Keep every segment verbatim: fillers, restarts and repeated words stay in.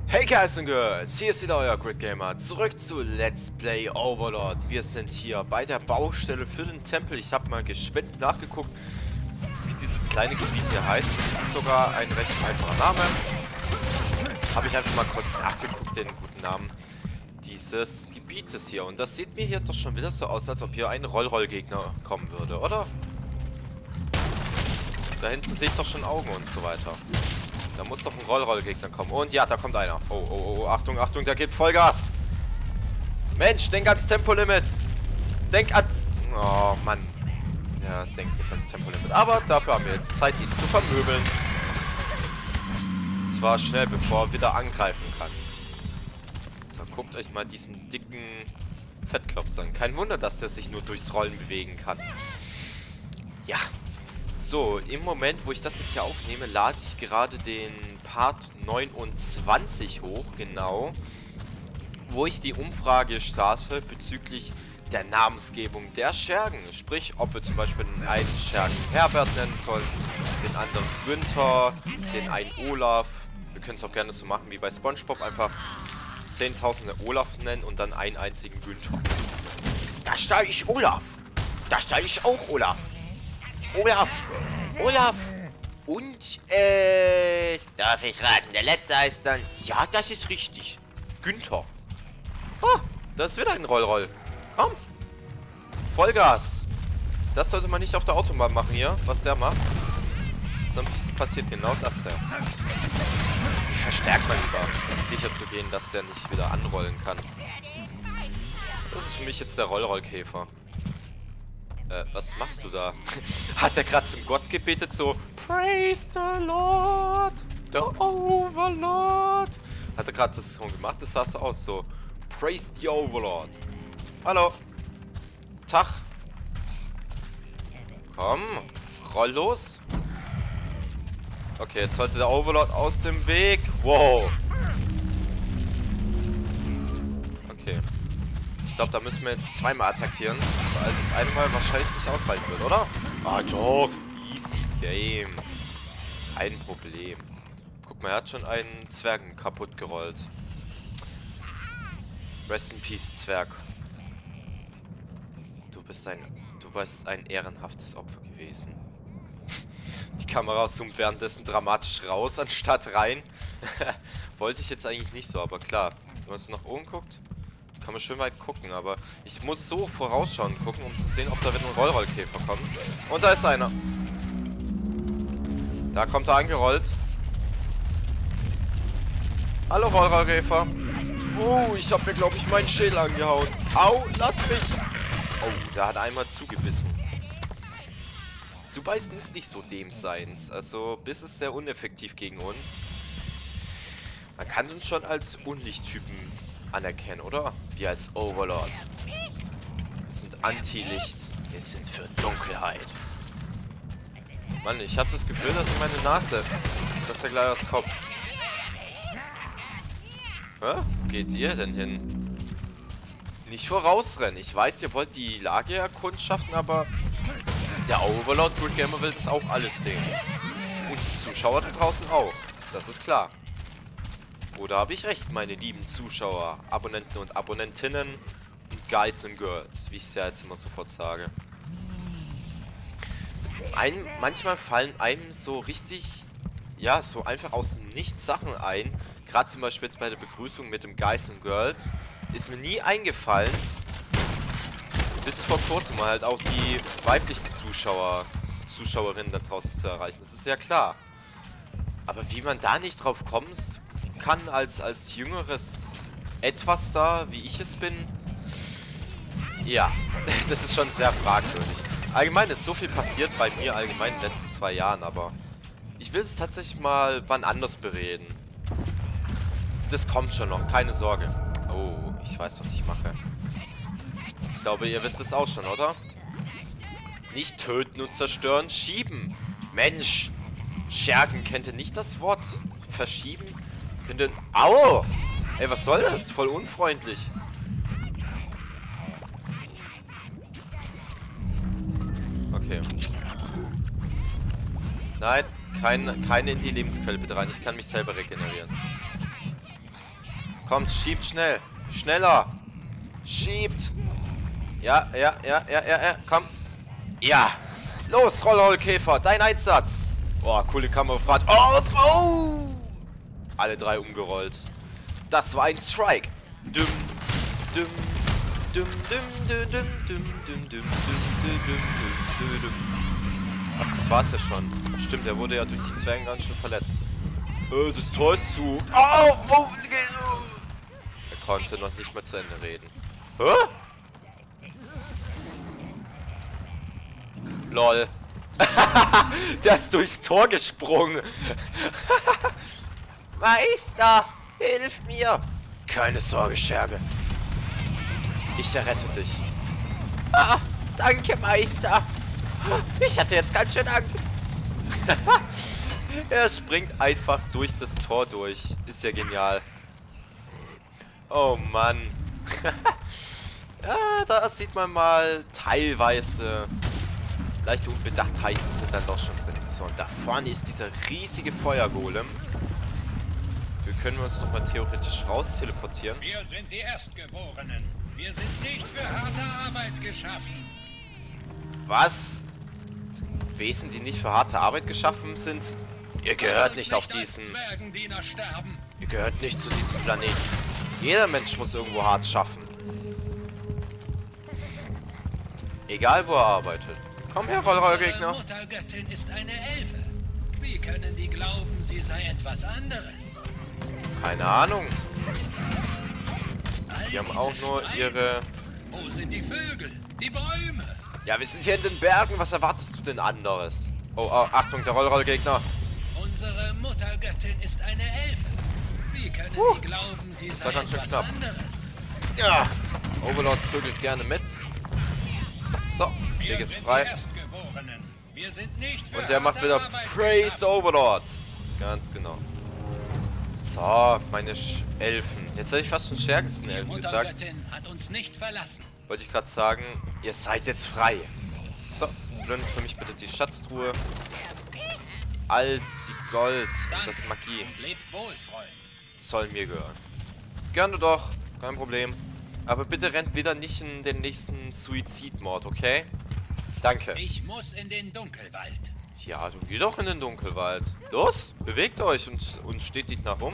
Hey Guys und Girls, hier ist wieder euer Grid Gamer, zurück zu Let's Play Overlord. Wir sind hier bei der Baustelle für den Tempel. Ich habe mal geschwind nachgeguckt, wie dieses kleine Gebiet hier heißt. Das ist sogar ein recht einfacher Name. Habe ich einfach mal kurz nachgeguckt, den guten Namen dieses Gebietes hier. Und das sieht mir hier doch schon wieder so aus, als ob hier ein Roll-Roll-Gegner kommen würde, oder? Da hinten sehe ich doch schon Augen und so weiter. Da muss doch ein Roll-Roll-Gegner kommen. Und ja, da kommt einer. Oh, oh, oh, Achtung, Achtung, der gibt Vollgas. Mensch, denk ans Tempolimit. Denk ans... Oh, Mann. Ja, denk nicht ans Tempolimit. Aber dafür haben wir jetzt Zeit, ihn zu vermöbeln. Und zwar schnell, bevor er wieder angreifen kann. So, guckt euch mal diesen dicken Fettklops an. Kein Wunder, dass der sich nur durchs Rollen bewegen kann. Ja. So, im Moment, wo ich das jetzt hier aufnehme, lade ich gerade den Part neunundzwanzig hoch, genau, wo ich die Umfrage starte bezüglich der Namensgebung der Schergen. Sprich, ob wir zum Beispiel den einen Schergen Herbert nennen sollen, den anderen Günther, den einen Olaf. Wir können es auch gerne so machen wie bei SpongeBob, einfach zehntausende Olaf nennen und dann einen einzigen Günther. Das da ist Olaf. Das da ist auch Olaf. Olaf! Olaf! Und, äh... darf ich raten, der letzte heißt dann... Ja, das ist richtig. Günther. Ah, da ist wieder ein Roll-Roll. Komm. Vollgas. Das sollte man nicht auf der Autobahn machen hier, was der macht. Sonst passiert genau das ja. Ich verstärke mal lieber, um sicher zu gehen, dass der nicht wieder anrollen kann. Das ist für mich jetzt der Roll-Roll-Käfer. Äh, was machst du da? Hat er gerade zum Gott gebetet, so Praise the Lord, the Overlord. Hat er gerade das schon gemacht? Das sah so aus, so Praise the Overlord. Hallo. Tag. Komm, roll los. Okay, jetzt sollte der Overlord aus dem Weg. Wow. Okay. Ich glaube, da müssen wir jetzt zweimal attackieren, weil das eine Mal wahrscheinlich nicht ausreichen wird, oder? Ah doch, easy game. Kein Problem. Guck mal, er hat schon einen Zwergen kaputt gerollt. Rest in Peace, Zwerg. Du bist ein, du bist ein ehrenhaftes Opfer gewesen. Die Kamera zoomt währenddessen dramatisch raus, anstatt rein. Wollte ich jetzt eigentlich nicht so, aber klar. Wenn man so nach oben guckt, kann man schön weit gucken, aber ich muss so vorausschauend gucken, um zu sehen, ob da wieder ein Roll-Roll-Käfer kommt. Und da ist einer. Da kommt er angerollt. Hallo Roll-Roll-Käfer. Oh, ich habe mir, glaube ich, meinen Schädel angehauen. Au, lass mich. Oh, der hat einmal zugebissen. Zubeißen ist nicht so dem Seins. Also, Biss ist sehr uneffektiv gegen uns. Man kann uns schon als Unlichttypen anerkennen, oder? Wir als Overlord. Wir sind Anti-Licht. Wir sind für Dunkelheit. Mann, ich habe das Gefühl, dass in meine Nase, dass da gleich was kommt. Hä? Wo geht ihr denn hin? Nicht vorausrennen. Ich weiß, ihr wollt die Lage erkundschaften, aber der Overlord Grid Gamer will das auch alles sehen. Und die Zuschauer da draußen auch. Das ist klar. Oder habe ich recht, meine lieben Zuschauer, Abonnenten und Abonnentinnen und Guys und Girls, wie ich es ja jetzt immer sofort sage. Ein, manchmal fallen einem so richtig, ja, so einfach aus dem Nichts Sachen ein. Gerade zum Beispiel jetzt bei der Begrüßung mit dem Guys und Girls ist mir nie eingefallen, bis vor kurzem halt auch die weiblichen Zuschauer, Zuschauerinnen da draußen zu erreichen. Das ist ja klar. Aber wie man da nicht drauf kommt, kann als, als jüngeres Etwas da, wie ich es bin, ja, das ist schon sehr fragwürdig. Allgemein ist so viel passiert bei mir allgemein in den letzten zwei Jahren, aber ich will es tatsächlich mal wann anders bereden. Das kommt schon noch, keine Sorge. Oh, ich weiß, was ich mache. Ich glaube, ihr wisst es auch schon, oder? Nicht töten und zerstören, schieben. Mensch, Schergen, kennt ihr nicht das Wort verschieben? Könnt ihr... Au! Ey, was soll das? Voll unfreundlich. Okay. Nein, kein, keine in die Lebensquelle bitte rein. Ich kann mich selber regenerieren. Kommt, schiebt schnell. Schneller. Schiebt. Ja, ja, ja, ja, ja, ja. Komm. Ja. Los, Rollrollkäfer. Dein Einsatz. Oh, coole Kamerafahrt. Oh, oh. Alle drei umgerollt. Das war ein Strike. Düm, düm, düm, düm, düm, düm, düm, düm, düm, düm, düm, düm, düm. Ach, das war's ja schon. Stimmt, der wurde ja durch die Zwerge ganz schön verletzt. Äh, das Tor ist zu. Oh, oh. Er konnte noch nicht mal zu Ende reden. Hä? Lol. Der ist durchs Tor gesprungen. Meister, hilf mir. Keine Sorge, Scherge. Ich errette dich. Ah, danke, Meister. Ich hatte jetzt ganz schön Angst. Er springt einfach durch das Tor durch. Ist ja genial. Oh Mann. Ja, da sieht man mal teilweise leichte Unbedachtheiten sind dann doch schon drin. So, und da vorne ist dieser riesige Feuergolem. Wir können uns noch mal theoretisch raus teleportieren. Wir sind die Erstgeborenen. Wir sind nicht für harte Arbeit geschaffen. Was? Wesen, die nicht für harte Arbeit geschaffen sind? Ihr gehört nicht auf diesen... Zwergendiener sterben. Ihr gehört nicht zu diesem Planeten. Jeder Mensch muss irgendwo hart schaffen. Egal, wo er arbeitet. Komm her, Rollrollgegner. Unsere Muttergöttin ist eine Elfe. Wie können die glauben, sie sei etwas anderes? Keine Ahnung. All Die haben diese auch nur Schweine. ihre... Wo sind die Vögel? Die Bäume? Ja, wir sind hier in den Bergen. Was erwartest du denn anderes? Oh, oh Achtung, der Rollrollgegner. Unsere Muttergöttin ist eine Elfe. Wie können Uh, die glauben, sie das sei war ganz schön etwas knapp. anderes? Ja. Overlord prügelt gerne mit. So, Wir Weg ist sind frei. die Erstgeborenen. Wir sind nicht für Und der macht harte wieder Arbeit Praise geschaffen. Overlord. Ganz genau. So, meine Sch Elfen. Jetzt hätte ich fast schon Schergen zu den Die Elfen gesagt. Muttergöttin hat uns nicht verlassen. Wollte ich gerade sagen, ihr seid jetzt frei. So, plündert für mich bitte die Schatztruhe. All die Gold und das Magie Und lebt wohl, Freund. soll mir gehören. Gerne doch, kein Problem. Aber bitte rennt wieder nicht in den nächsten Suizidmord, okay? Danke. Ich muss in den Dunkelwald. Ja, du geh doch in den Dunkelwald. Los, bewegt euch und, und steht nicht nach rum.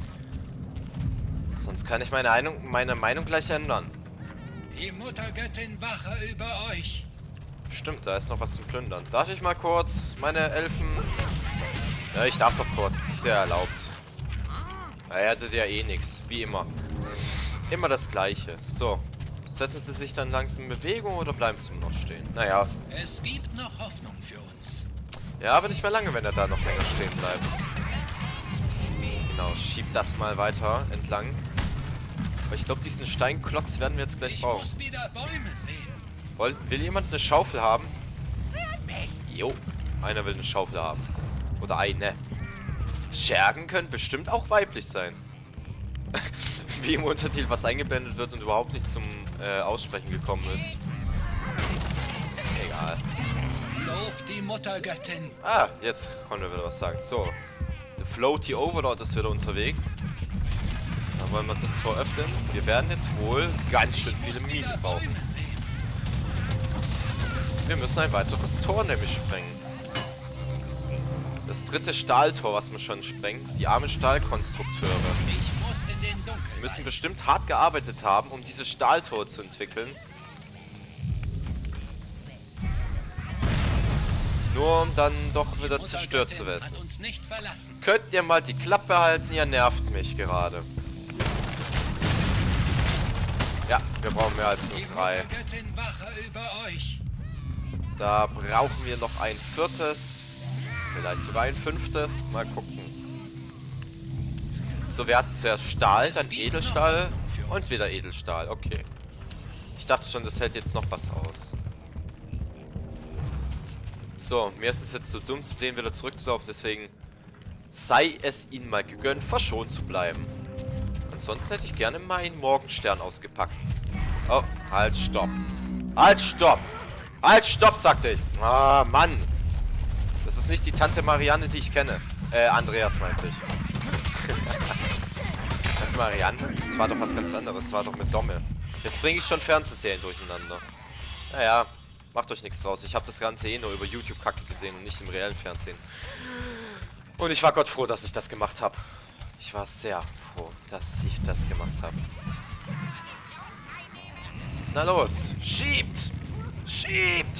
Sonst kann ich meine Meinung, meine Meinung gleich ändern. Die Muttergöttin wache über euch. Stimmt, da ist noch was zum Plündern. Darf ich mal kurz meine Elfen... Ja, ich darf doch kurz. Das ist ja erlaubt. Er hättet ja eh nichts. Wie immer. Immer das Gleiche. So. Setzen sie sich dann langsam in Bewegung oder bleiben sie noch stehen? Naja. Es gibt noch Hoffnung für uns. Ja, aber nicht mehr lange, wenn er da noch länger stehen bleibt. Genau, schiebt das mal weiter entlang. Aber ich glaube, diesen Steinklotz werden wir jetzt gleich Ich brauchen. muss wieder Bäume sehen. Will, will jemand eine Schaufel haben? Jo, einer will eine Schaufel haben. Oder eine. Schergen können bestimmt auch weiblich sein. Wie im Untertitel was eingeblendet wird und überhaupt nicht zum äh, Aussprechen gekommen ist. Egal. Lob die Muttergöttin. Ah, jetzt können wir wieder was sagen. So, der Floaty Overlord ist wieder unterwegs. Da wollen wir das Tor öffnen. Wir werden jetzt wohl ganz schön viele Muss wieder Minen bauen. Bäume sehen. Wir müssen ein weiteres Tor nämlich sprengen. Das dritte Stahltor, was wir schon sprengen. Die armen Stahlkonstrukteure. Ich muss in den Die Dunkelwald. müssen bestimmt hart gearbeitet haben, um dieses Stahltor zu entwickeln. Nur um dann doch wieder Die zerstört zu Muttergöttin werden. hat uns nicht verlassen. Könnt ihr mal die Klappe halten? Ihr nervt mich gerade. Ja, wir brauchen mehr als nur Die drei. Muttergöttin wache über euch. Da brauchen wir noch ein viertes. Vielleicht sogar ein fünftes. Mal gucken. So, wir hatten zuerst Stahl, dann Edelstahl und wieder Edelstahl. Okay. Ich dachte schon, das hält jetzt noch was aus. So, mir ist es jetzt so dumm, zu denen wieder zurückzulaufen. Deswegen sei es ihnen mal gegönnt, verschont zu bleiben. Ansonsten hätte ich gerne mal einen Morgenstern ausgepackt. Oh, halt, stopp. Halt, stopp. Halt, stopp, sagte ich. Ah, Mann. Das ist nicht die Tante Marianne, die ich kenne. Äh, Andreas meinte ich. Marianne? Das war doch was ganz anderes. Das war doch mit Domme. Jetzt bringe ich schon Fernsehserien durcheinander. Naja, macht euch nichts draus. Ich habe das Ganze eh nur über YouTube kacken gesehen und nicht im reellen Fernsehen. Und ich war Gott froh, dass ich das gemacht habe. Ich war sehr froh, dass ich das gemacht habe. Na los, schiebt! Schiebt!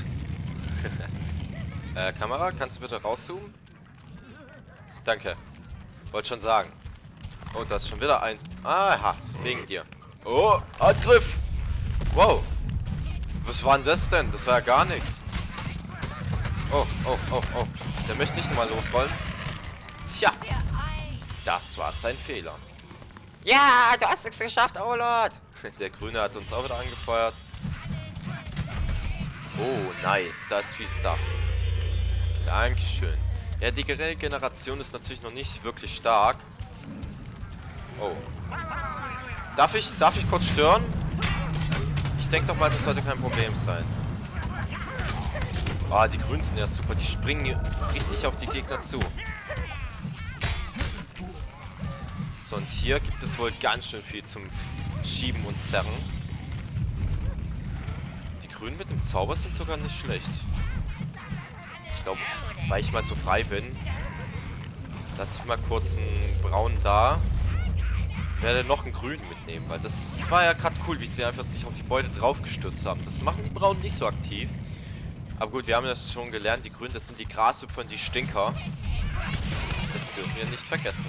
äh, Kamera, kannst du bitte rauszoomen? Danke. Wollte schon sagen. Oh, da ist schon wieder ein... Aha, wegen dir. Oh, Angriff! Wow. Was war denn das denn? Das war ja gar nichts. Oh, oh, oh, oh. Der möchte nicht nochmal losrollen. Tja. Das war sein Fehler. Ja, du hast es geschafft, Olot. Der Grüne hat uns auch wieder angefeuert. Oh, nice. Das ist viel Stuff. Dankeschön. Ja, die Regeneration ist natürlich noch nicht wirklich stark. Oh. Darf ich, darf ich kurz stören? Ich denke doch mal, das sollte kein Problem sein. Ah, oh, die Grünen sind ja super. Die springen richtig auf die Gegner zu. So, und hier gibt es wohl ganz schön viel zum Schieben und Zerren. Die Grünen mit dem Zauber sind sogar nicht schlecht. Ich glaube, weil ich mal so frei bin, lasse ich mal kurz einen Braunen da. Werde noch einen Grünen mitnehmen, weil das war ja gerade cool, wie sie einfach sich auf die Beute draufgestürzt haben. Das machen die Braunen nicht so aktiv. Aber gut, wir haben das schon gelernt, die Grünen, das sind die Grashüpfer und die Stinker. Das dürfen wir nicht vergessen.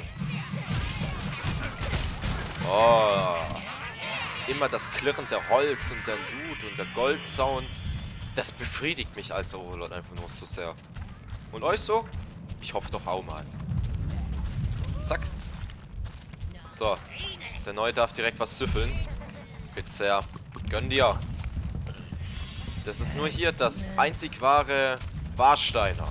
Oh. Immer das Klirren der Holz und der Loot und der Goldsound. Das befriedigt mich als Overlord einfach nur so sehr. Und euch so? Ich hoffe doch auch mal. Zack. So. Der Neue darf direkt was süffeln. Bitte sehr. Gönn dir. Das ist nur hier das einzig wahre Warsteiner.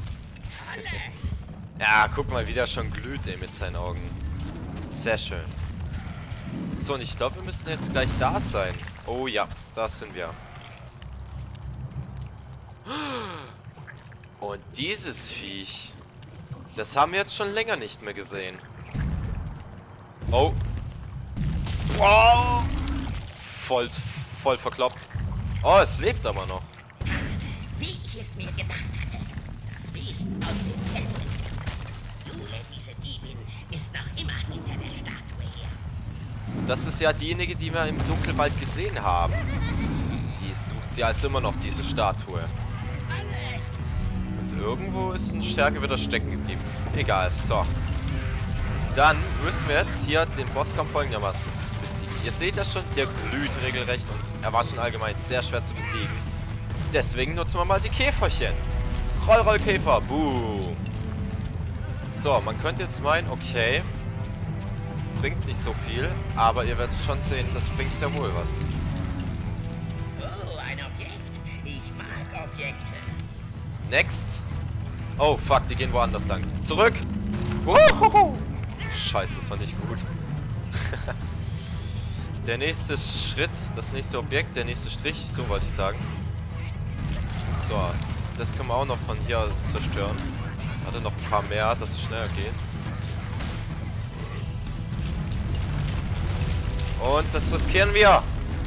Ja, guck mal, wie der schon glüht, ey, mit seinen Augen. Sehr schön. So, und ich glaube, wir müssen jetzt gleich da sein. Oh ja, da sind wir. Und dieses Viech, das haben wir jetzt schon länger nicht mehr gesehen. Oh. Oh. Voll, voll verkloppt. Oh, es lebt aber noch. Wie ich es mir gedacht hatte. Das Wesen aus dem Tempel. Jule, diese Diebin, ist noch immer hinter der Statue her. Das ist ja diejenige, die wir im Dunkelwald gesehen haben. Die sucht sie also immer noch, diese Statue. Und irgendwo ist ein Stärke wieder stecken geblieben. Egal, so. Dann müssen wir jetzt hier den Bosskampf folgendermaßen besiegen. Ihr seht das schon, der glüht regelrecht und er war schon allgemein sehr schwer zu besiegen. Deswegen nutzen wir mal die Käferchen. Roll, roll, Käfer. Boom. So, man könnte jetzt meinen, okay, bringt nicht so viel, aber ihr werdet schon sehen, das bringt sehr wohl was. Oh, ein Objekt. Ich mag Objekte. Next. Oh, fuck, die gehen woanders lang. Zurück. Uhuhu. Scheiße, das war nicht gut. Der nächste Schritt, das nächste Objekt, der nächste Strich, so wollte ich sagen. So, das können wir auch noch von hier aus zerstören. Hatte noch ein paar mehr, dass es schneller geht. Und das riskieren wir.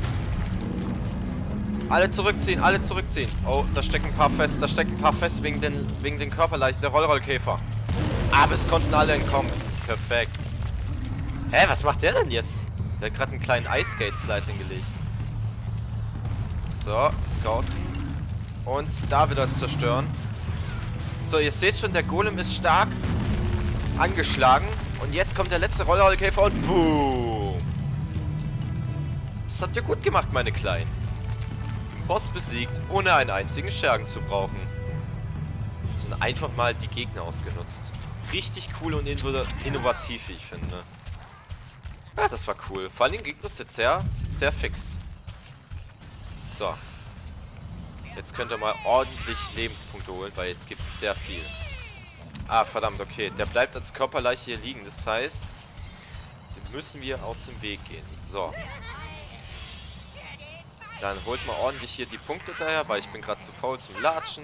Alle zurückziehen, alle zurückziehen. Oh, da stecken ein paar fest, da stecken ein paar fest wegen den, wegen den Körperleichen der Rollrollkäfer. Aber es konnten alle entkommen. Perfekt. Hä, was macht der denn jetzt? Der hat gerade einen kleinen Ice-Skate-Slide hingelegt. So, Scout. Und da wieder zerstören. So, ihr seht schon, der Golem ist stark angeschlagen. Und jetzt kommt der letzte Rollrollkäfer und boom. Das habt ihr gut gemacht, meine Kleinen. Den Boss besiegt, ohne einen einzigen Schergen zu brauchen. Sondern einfach mal die Gegner ausgenutzt. Richtig cool und innovativ, wie ich finde. Ja, das war cool. Vor allem den Gegner ist jetzt sehr, sehr fix. So. Jetzt könnt ihr mal ordentlich Lebenspunkte holen, weil jetzt gibt es sehr viel. Ah, verdammt, okay. Der bleibt als Körperleiche hier liegen. Das heißt, den müssen wir aus dem Weg gehen. So. Dann holt mal ordentlich hier die Punkte daher, weil ich bin gerade zu faul zum Latschen.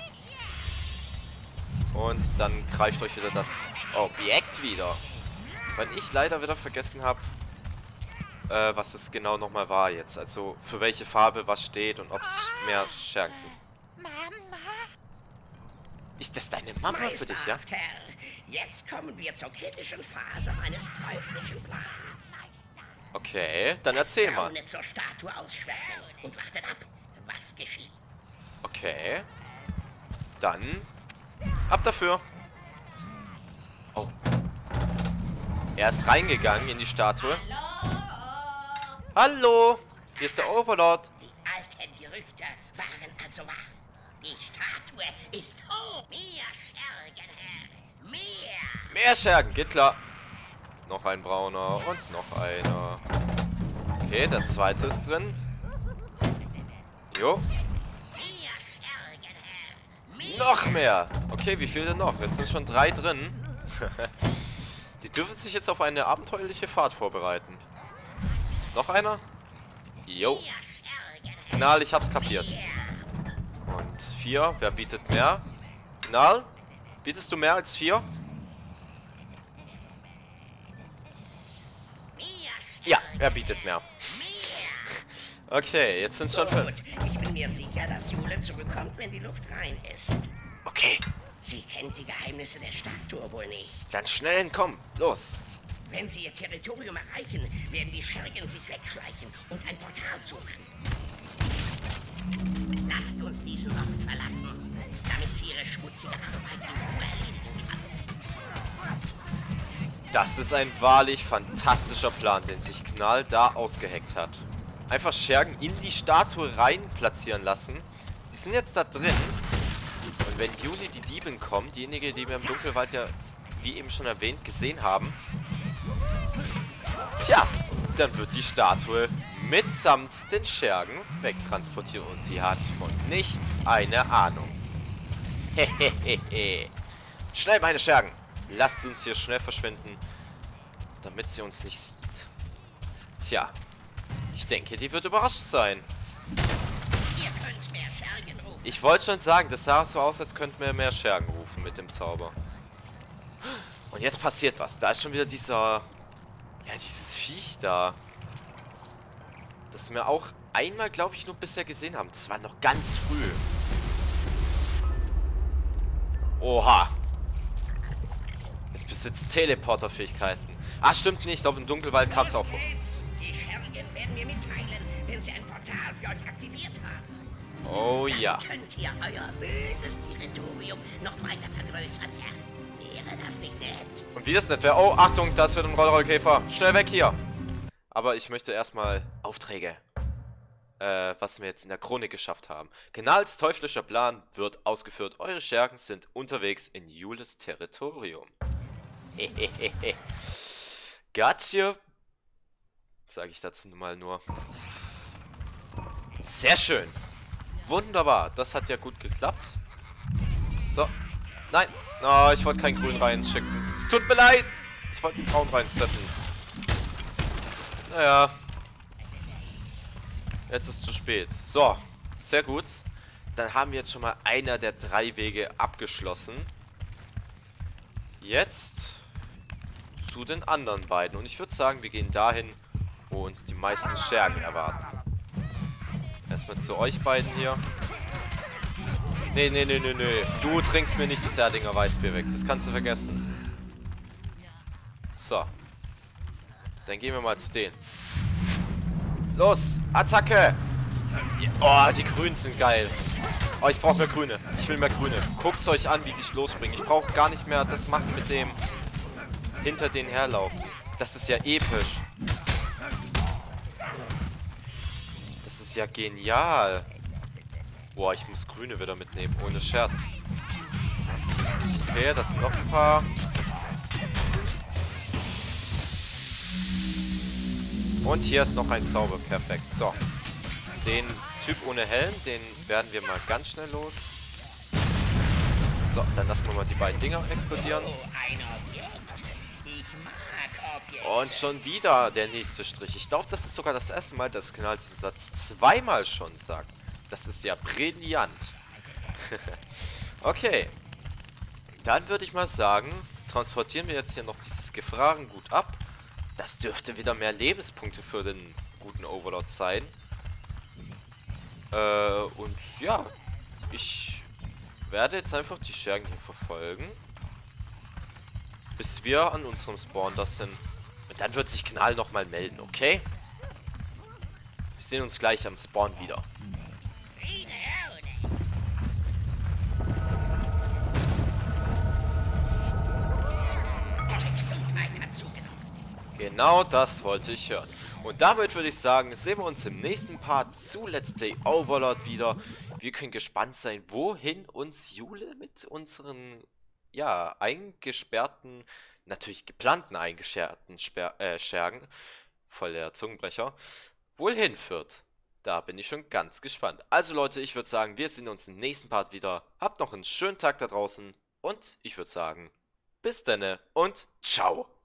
Und dann greift euch wieder das Objekt wieder. Weil ich leider wieder vergessen habe, äh, was es genau nochmal war jetzt. Also für welche Farbe was steht und ob es mehr Schergen sind. Mama. Ist das deine Mama für dich, ja? Meisterhaft, Herr. Jetzt kommen wir zur kritischen Phase meines teuflischen Plans. Okay, dann erzähl mal. Braune zur Statue ausschwärmen und wartet ab, was geschieht. Okay. Dann ab dafür. Oh. Er ist reingegangen in die Statue. Hallo! Hier ist der Overlord. Die alten Gerüchte waren also wahr. Die Statue ist hoch. Mehr Schergen, Herr. Mehr. Mehr Schergen, geht klar. Noch ein brauner und noch einer. Okay, der zweite ist drin. Jo. Mehr Schergen, Herr. Mehr. Noch mehr. Okay, wie viel denn noch? Jetzt sind schon drei drin. Die dürfen sich jetzt auf eine abenteuerliche Fahrt vorbereiten. Noch einer? Jo. Knall, ich hab's kapiert. Und vier. Wer bietet mehr? Knall? Bietest du mehr als vier? Ja, er bietet mehr. Okay, jetzt sind es schon fünf. Gut, ich bin mir sicher, dass Jule zurückkommt, wenn die Luft rein ist. Okay, Sie kennt die Geheimnisse der Statue wohl nicht. dann schnell entkommen. Los. Wenn sie ihr Territorium erreichen, werden die Schergen sich wegschleichen und ein Portal suchen. Lasst uns diesen Ort verlassen, damit sie ihre schmutzige Arbeit in Ruhe erledigen kann. Das ist ein wahrlich fantastischer Plan, den sich Knall da ausgeheckt hat. Einfach Schergen in die Statue rein platzieren lassen. Die sind jetzt da drin. Und wenn Juli die Diebin kommt, diejenige, die wir im Dunkelwald ja, wie eben schon erwähnt, gesehen haben, tja, dann wird die Statue mitsamt den Schergen wegtransportiert und sie hat von nichts eine Ahnung. Hehehehe. Schnell, meine Schergen! Lasst uns hier schnell verschwinden, damit sie uns nicht sieht. Tja, ich denke, die wird überrascht sein. Ihr könnt mehr Schergen rufen. Ich wollte schon sagen, das sah so aus, als könnten wir mehr Schergen rufen mit dem Zauber. Und jetzt passiert was. Da ist schon wieder dieser... Ja, dieses Viech da. Das wir auch einmal, glaube ich, nur bisher gesehen haben. Das war noch ganz früh. Oha. Es besitzt Teleporter-Fähigkeiten. Ah, stimmt nicht. Ich glaube, im Dunkelwald kam es auch vor. Die Schergen werden mir mitteilen, wenn sie ein Portal für euch aktiviert haben. Oh ja. Dann könnt ihr euer böses Territorium noch weiter vergrößern, Herr. Wäre das nicht nett? Und wie das nicht wäre... Oh, Achtung, das wird ein Rollrollkäfer. Schnell weg hier. Aber ich möchte erstmal Aufträge. Äh, was wir jetzt in der Chronik geschafft haben. Knalls teuflischer Plan wird ausgeführt. Eure Schergen sind unterwegs in Jules Territorium. Hehehehe. Gotcha. Sage ich dazu mal nur. Sehr schön. Wunderbar. Das hat ja gut geklappt. So. Nein. Oh, ich wollte kein Grün reinschicken. Es tut mir leid. Ich wollte einen Braun reinsetzen. Naja. Jetzt ist es zu spät. So. Sehr gut. Dann haben wir jetzt schon mal einer der drei Wege abgeschlossen. Jetzt zu den anderen beiden. Und ich würde sagen, wir gehen dahin, wo uns die meisten Schergen erwarten. Erstmal zu euch beiden hier. Nee, nee, nee, nee, nee. Du trinkst mir nicht das Erdinger Weißbier weg. Das kannst du vergessen. So. Dann gehen wir mal zu denen. Los, Attacke! Oh, die Grünen sind geil. Oh, ich brauche mehr Grüne. Ich will mehr Grüne. Guckt's euch an, wie die losbringen. Ich brauche gar nicht mehr das machen mit dem hinter denen herlaufen. Das ist ja episch. Das ist ja genial. Boah, ich muss Grüne wieder mitnehmen, ohne Scherz. Okay, das sind noch ein paar. Und hier ist noch ein Zauber. Perfekt. So. Den Typ ohne Helm, den werden wir mal ganz schnell los. So, dann lassen wir mal die beiden Dinger explodieren. Oh, ein Objekt. Ich mag Objekte. Und schon wieder der nächste Strich. Ich glaube, das ist sogar das erste Mal, dass Knall diesen Satz zweimal schon sagt. Das ist ja brillant. Okay. Dann würde ich mal sagen, transportieren wir jetzt hier noch dieses Gefragen gut ab. Das dürfte wieder mehr Lebenspunkte für den guten Overlord sein. Äh, und ja, ich werde jetzt einfach die Schergen hier verfolgen, bis wir an unserem Spawn das sind. Und dann wird sich Knall nochmal melden, okay? Wir sehen uns gleich am Spawn wieder. Genau das wollte ich hören. Und damit würde ich sagen, sehen wir uns im nächsten Part zu Let's Play Overlord wieder. Wir können gespannt sein, wohin uns Jule mit unseren, ja, eingesperrten, natürlich geplanten eingesperrten Sper äh, Schergen, voll der Zungenbrecher, wohl hinführt. Da bin ich schon ganz gespannt. Also Leute, ich würde sagen, wir sehen uns im nächsten Part wieder. Habt noch einen schönen Tag da draußen und ich würde sagen, bis denne und ciao.